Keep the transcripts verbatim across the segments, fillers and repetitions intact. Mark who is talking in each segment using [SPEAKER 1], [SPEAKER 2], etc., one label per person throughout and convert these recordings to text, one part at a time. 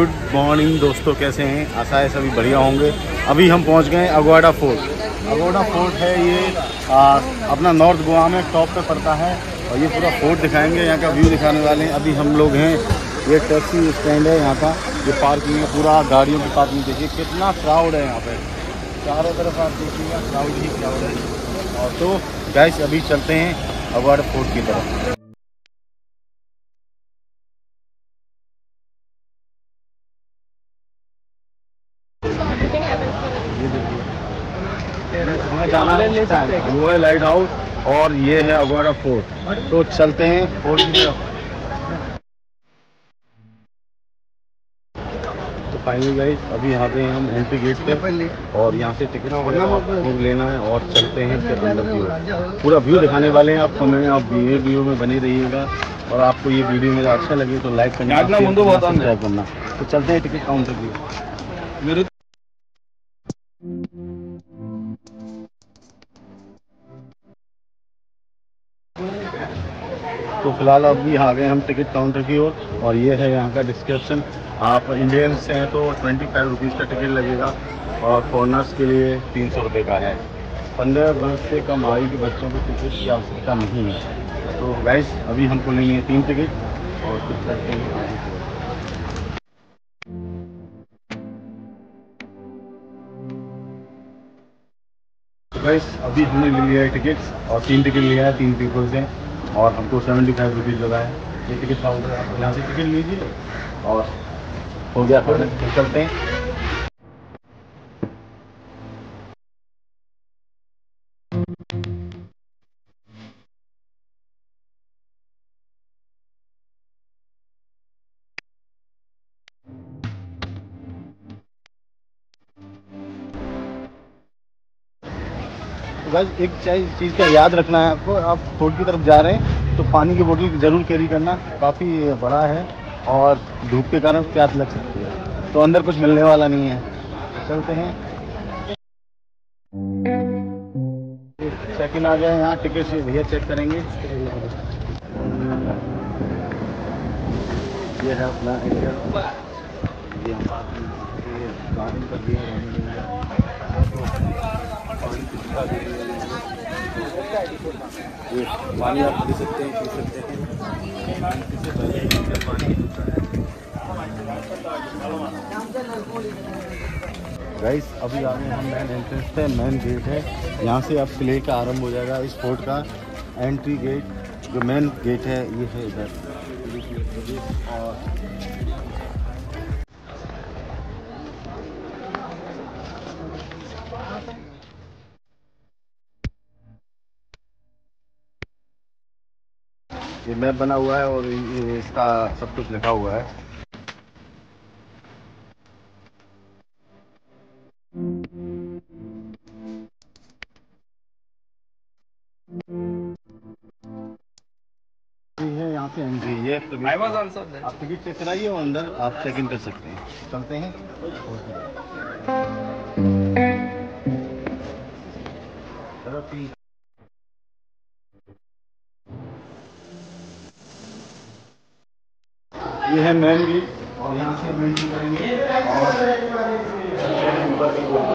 [SPEAKER 1] Good morning दोस्तों, कैसे हैं? आशा है सभी बढ़िया होंगे। अभी हम पहुंच गए अगवाड़ा फोर्ट। अगवाड़ा फोर्ट है ये आ, अपना नॉर्थ गोवा में टॉप पे पड़ता है और ये पूरा फोर्ट दिखाएंगे, यहाँ का व्यू दिखाने वाले हैं। अभी हम लोग हैं, ये टैक्सी स्टैंड है यहाँ का, ये पार्किंग है, पूरा गाड़ियों की पार्किंग। देखिए कितना क्राउड है यहाँ पे, चारों तरफ आप देखिएगा क्राउड ही क्राउड है। और तो गाइस अभी चलते हैं अगवाड़ा फोर्ट की तरफ। जाना है वो है लाइट हाउस और ये है अगवाड़ा फोर्ट। तो चलते हैं फोर्ट की तरफ। तो फाइनली गाइस अभी यहाँ पे हम एंट्री गेट पे और यहाँ से टिकट वगैरह लेना है और चलते हैं फिर अंदर व्यू, पूरा व्यू दिखाने वाले हैं आपको। मैं आप ये वीडियो में बने रहिएगा और आपको ये वीडियो मेरा अच्छा लगे तो लाइक करना, सब्सक्राइब करना। तो चलते हैं टिकट काउंटर की। तो फिलहाल अभी आ गए हम टिकट काउंटर की ओर और, और ये है यहाँ का डिस्क्रिप्शन। आप इंडियंस हैं तो ट्वेंटी फाइव रुपीज़ का टिकट लगेगा और फॉरनर्स के लिए तीन सौ रुपये का है। पंद्रह वर्ष से कम आयु के बच्चों को टिकट की आवश्यकता नहीं है। तो गाइस अभी हमको लेंगे तीन टिकट और फिर चलते हैं आगे की ओर। तो गाइस अभी हमने ले लिया है टिकट और तीन टिकट लिया है तीन पीपल से और हमको सेवेंटी फाइव रुपीज़ लगा है। ये टिकट काउंटर आप यहाँ से टिकट लीजिए और हो गया, फिर चलते हैं। तो बस एक चीज़ का याद रखना है आपको, आप फोर्ट की तरफ जा रहे हैं तो पानी की बोतल ज़रूर कैरी करना। काफ़ी बड़ा है और धूप के कारण प्यास लग सकती है, तो अंदर कुछ मिलने वाला नहीं है। चलते हैं। चेक इन आ गया है, यहाँ टिकट से भैया चेक करेंगे। ये है अपना इंडिया, ये हम गार्डन कर दिए ये पानी आप पी सकते हैं, पी सकते हैं। गाइस अभी आ गए हम मेन एंट्रेंस पे, मेन गेट है, यहाँ से अब प्ले का आरंभ हो जाएगा। इस फोर्ट का एंट्री गेट जो मेन गेट है ये है इधर। और ये मैप बना हुआ है और ये इसका सब कुछ लिखा हुआ है। है यहाँ से एंट्री, ये आप टिकट चेक कराइए और अंदर आप चेक इन कर सकते हैं। चलते हैं। ये है मेन गेट और यहाँ से एंट्री करेंगे और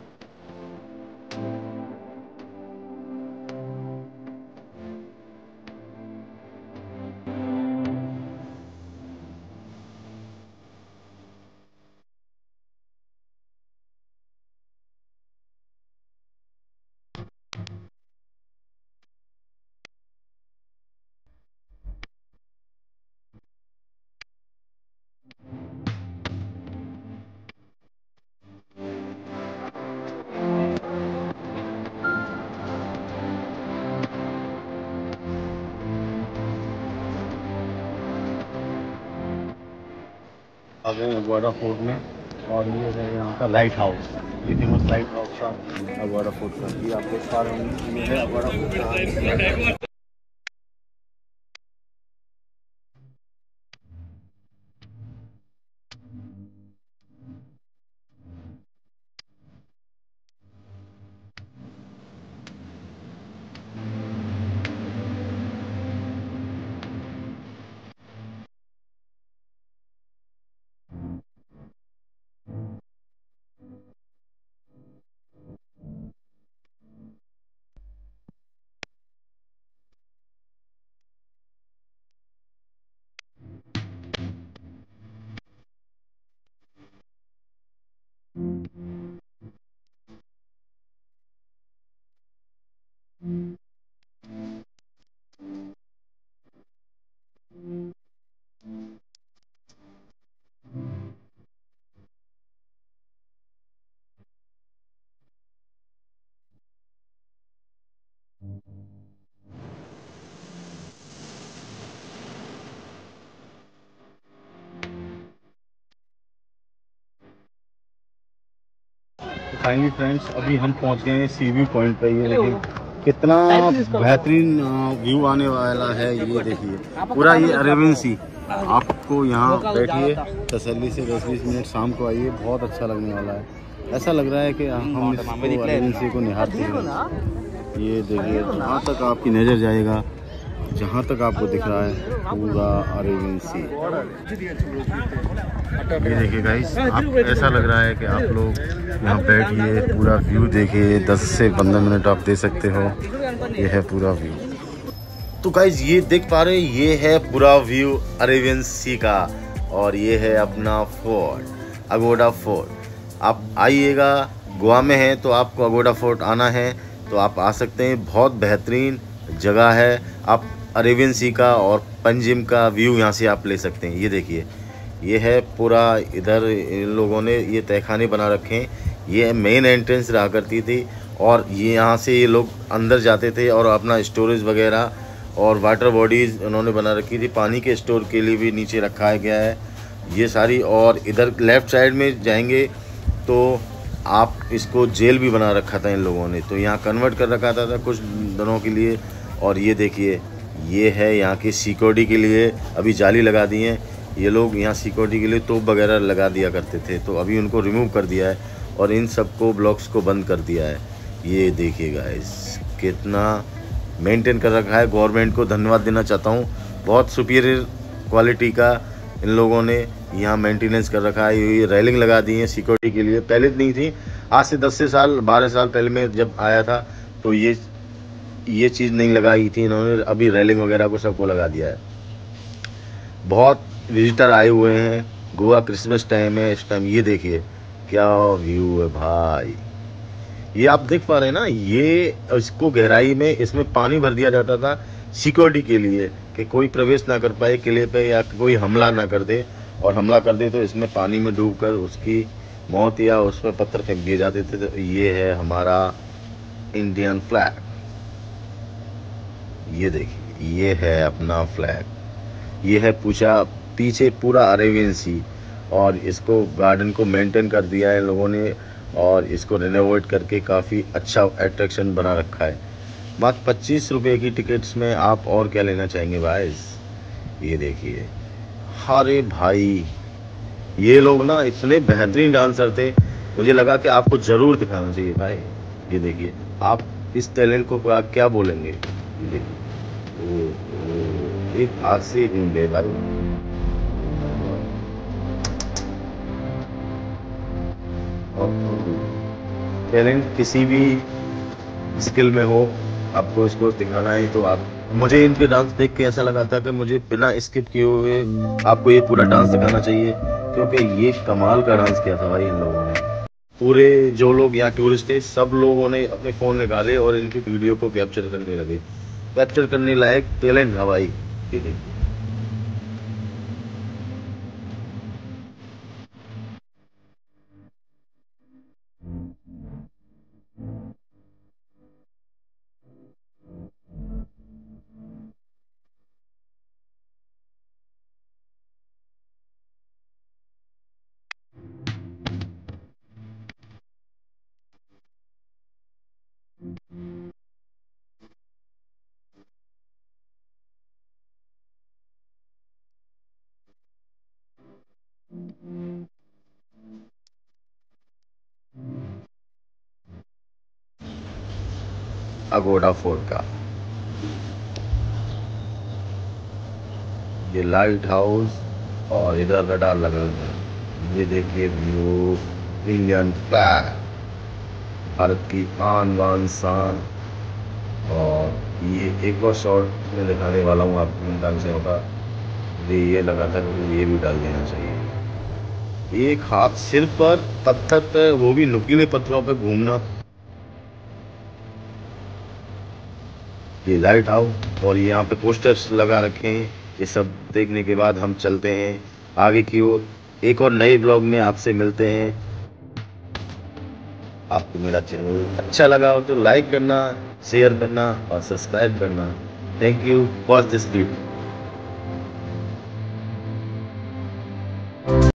[SPEAKER 1] आ गए अगवाड़ा फोर्ट में। और ये है यहाँ का लाइट हाउस, ये फेमस लाइट हाउस था अगवाड़ा फोर्ट का। ये आप देख पा रहे हैं, ये है अगवाड़ा फोर्ट। फाइनली फ्रेंड्स अभी हम पहुंच गए हैं सी व्यू पॉइंट पे। ये देखिए कितना बेहतरीन व्यू आने वाला है। ये देखिए पूरा ये अरेबियन सी। आपको यहाँ बैठिए तसल्ली से दस बीस मिनट, शाम को आइए, बहुत अच्छा लगने वाला है। ऐसा लग रहा है कि हम इसको अरेबियन सी को निहारते हैं। ये देखिए जहाँ तक आपकी नज़र जाएगा, जहाँ तक आपको दिख रहा है पूरा अरेबियन सी। ये देखिए गाइस, आप ऐसा लग रहा है कि आप लोग यहाँ बैठिए, पूरा व्यू देखिए। दस से पंद्रह मिनट आप दे सकते हो। ये है पूरा व्यू। तो गाइस ये देख पा रहे हैं, ये है पूरा व्यू अरेबियन सी का। और ये है अपना फोर्ट, अगोड़ा फोर्ट। आप आइएगा, गोवा में हैं तो आपको अगोड़ा फोर्ट आना है तो आप आ सकते हैं। बहुत बेहतरीन जगह है। आप अरेबियन सी का और पंजिम का व्यू यहाँ से आप ले सकते हैं। ये देखिए ये है पूरा, इधर इन लोगों ने ये तहखाने बना रखे हैं। ये मेन एंट्रेंस रहा करती थी और ये यहाँ से ये लोग अंदर जाते थे और अपना स्टोरेज वगैरह और वाटर बॉडीज़ उन्होंने बना रखी थी। पानी के स्टोर के लिए भी नीचे रखा गया है ये सारी। और इधर लेफ़्ट साइड में जाएंगे तो आप इसको जेल भी बना रखा था इन लोगों ने, तो यहाँ कन्वर्ट कर रखा था, था कुछ दिनों के लिए। और ये देखिए ये है यहाँ की सिक्योरिटी के लिए, अभी जाली लगा दी है। ये लोग यहाँ सिक्योरिटी के लिए तोप वगैरह लगा दिया करते थे, तो अभी उनको रिमूव कर दिया है और इन सबको ब्लॉक्स को बंद कर दिया है। ये देखिएगा इस कितना मेंटेन कर रखा है। गवर्नमेंट को धन्यवाद देना चाहता हूँ, बहुत सुपीरियर क्वालिटी का इन लोगों ने यहाँ मेंटेनेंस कर रखा है। ये रेलिंग लगा दी है सिक्योरिटी के लिए, पहले नहीं थी। आज से दस से साल बारह साल पहले मैं जब आया था तो ये ये चीज़ नहीं लगाई थी इन्होंने, अभी रेलिंग वगैरह को सबको लगा दिया है। बहुत विजिटर आए हुए हैं, गोवा क्रिसमस टाइम है इस टाइम। ये देखिए क्या व्यू है भाई। ये आप देख पा रहे हैं ना, ये इसको गहराई में इसमें पानी भर दिया जाता था सिक्योरिटी के लिए कि कोई प्रवेश ना कर पाए किले पे या कोई हमला ना कर दे, और हमला कर दे तो इसमें पानी में डूबकर उसकी मौत या उस पर पत्थर फेंक दिए जाते थे। तो ये है हमारा इंडियन फ्लैग। ये देखिए ये है अपना फ्लैग। ये है पूछा पीछे पूरा अरेबियन सी, और इसको गार्डन को मेंटेन कर दिया है लोगों ने और इसको रेनोवेट करके काफ़ी अच्छा अट्रैक्शन बना रखा है। मात्र पच्चीस रुपये की टिकट्स में आप और क्या लेना चाहेंगे भाई। ये देखिए, अरे भाई ये लोग ना इतने बेहतरीन डांसर थे, मुझे लगा कि आपको ज़रूर दिखाना चाहिए भाई। ये देखिए आप इस टैलेंट को क्या बोलेंगे। ये देखिए ओ, ओ, एक हाथ से ढूंढे भाई। टैलेंट किसी भी स्किल में हो, आपको इसको दिखाना है तो आप, मुझे इनके डांस देख के ऐसा लगा था कि मुझे बिना स्किप किए हुए आपको ये पूरा डांस दिखाना चाहिए, क्योंकि ये कमाल का डांस किया था भाई इन लोगों ने। पूरे जो लोग यहाँ टूरिस्ट थे सब लोगों ने अपने फ़ोन निकाले और इनकी वीडियो को कैप्चर करने लगे। कैप्चर करने लायक टैलेंट था भाई। अगोड़ा फोर्ट का ये लाइट हाउस और इधर रडार लगा हुआ है। ये देखिए व्यू, इंडियन फ्लैग, भारत की आन बान शान। और ये एक और शॉट में दिखाने वाला हूँ आपको ढंग से होगा। ये लगा था कि ये भी डाल देना चाहिए। एक हाथ सिर पर पत्थर पे, वो भी नुकीले पत्थरों पे घूमना। ये लाइट हाउस और यहाँ पे पोस्टर्स लगा रखे हैं। ये सब देखने के बाद हम चलते हैं आगे की ओर। एक और नए ब्लॉग में आपसे मिलते हैं। आपको मेरा चैनल अच्छा लगा हो तो लाइक करना, शेयर करना और सब्सक्राइब करना। Thank you for this video.